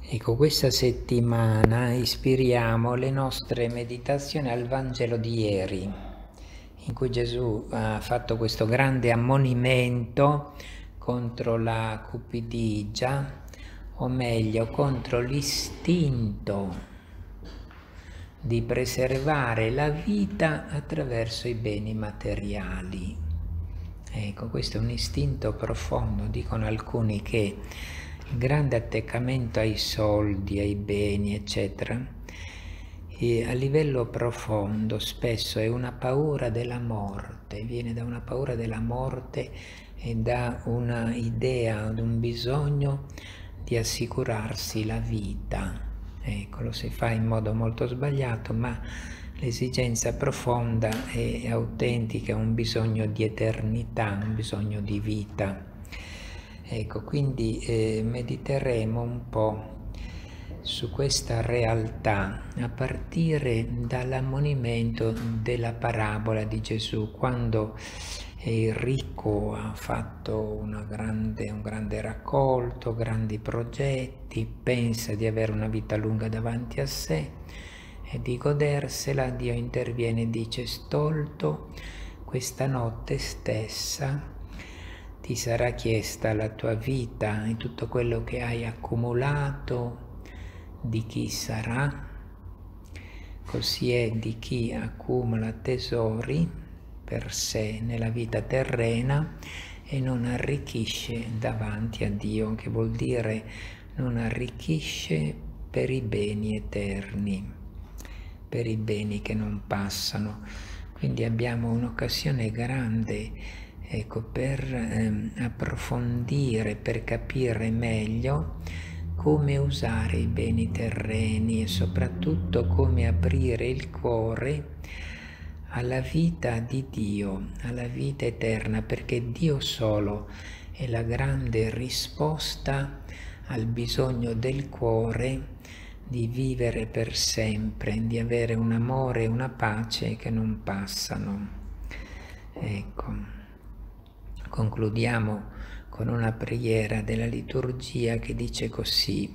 Ecco, questa settimana ispiriamo le nostre meditazioni al Vangelo di ieri, in cui Gesù ha fatto questo grande ammonimento contro la cupidigia, o meglio, contro l'istinto di preservare la vita attraverso i beni materiali. Ecco, questo è un istinto profondo. Dicono alcuni che il grande attaccamento ai soldi, ai beni, eccetera, e a livello profondo spesso è una paura della morte, viene da una paura della morte e da una idea, da un bisogno di assicurarsi la vita. Ecco, lo si fa in modo molto sbagliato, ma l'esigenza profonda e autentica è un bisogno di eternità, un bisogno di vita. Ecco, quindi mediteremo un po' su questa realtà a partire dall'ammonimento della parabola di Gesù, quando il ricco ha fatto un grande raccolto, grandi progetti, pensa di avere una vita lunga davanti a sé e di godersela. Dio interviene e dice: stolto, questa notte stessa ti sarà chiesta la tua vita e tutto quello che hai accumulato. Di chi sarà? Così è di chi accumula tesori per sé nella vita terrena e non arricchisce davanti a Dio, che vuol dire non arricchisce per i beni eterni, per i beni che non passano. Quindi abbiamo un'occasione grande, ecco, per approfondire, per capire meglio come usare i beni terreni e soprattutto come aprire il cuore alla vita di Dio, alla vita eterna, perché Dio solo è la grande risposta al bisogno del cuore di vivere per sempre, di avere un amore e una pace che non passano. Ecco, concludiamo con una preghiera della liturgia che dice così: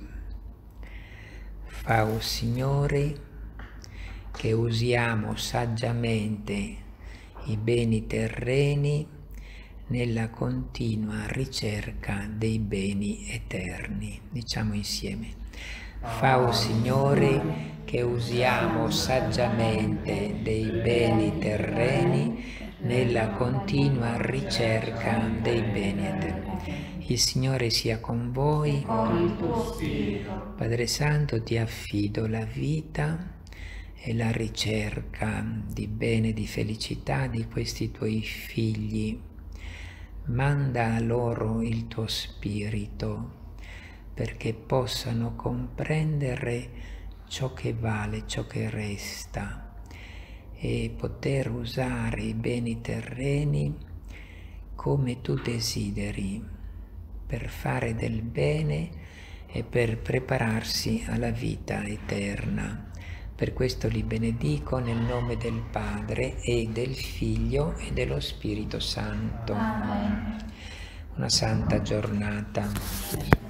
fa, o Signore, che usiamo saggiamente i beni terreni nella continua ricerca dei beni eterni. Diciamo insieme: fa, o Signore, che usiamo saggiamente dei beni terreni nella continua ricerca dei beni eterni. Il Signore sia con voi. Padre Santo, ti affido la vita e la ricerca di bene e di felicità di questi tuoi figli. Manda a loro il tuo Spirito perché possano comprendere ciò che vale, ciò che resta, e poter usare i beni terreni come tu desideri, per fare del bene e per prepararsi alla vita eterna. Per questo li benedico nel nome del Padre e del Figlio e dello Spirito Santo. Amen. Una santa giornata.